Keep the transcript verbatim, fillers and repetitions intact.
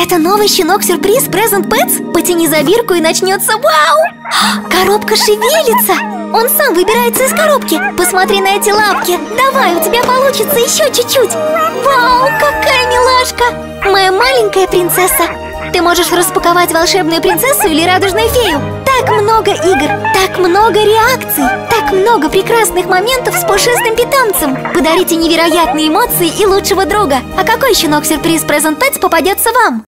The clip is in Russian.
Это новый щенок-сюрприз Present Pets? Потяни за бирку и начнется вау! Коробка шевелится! Он сам выбирается из коробки. Посмотри на эти лапки. Давай, у тебя получится еще чуть-чуть. Вау, какая милашка! Моя маленькая принцесса. Ты можешь распаковать волшебную принцессу или радужную фею. Так много игр, так много реакций, так много прекрасных моментов с пушистым питомцем. Подарите невероятные эмоции и лучшего друга. А какой щенок-сюрприз Present Pets попадется вам?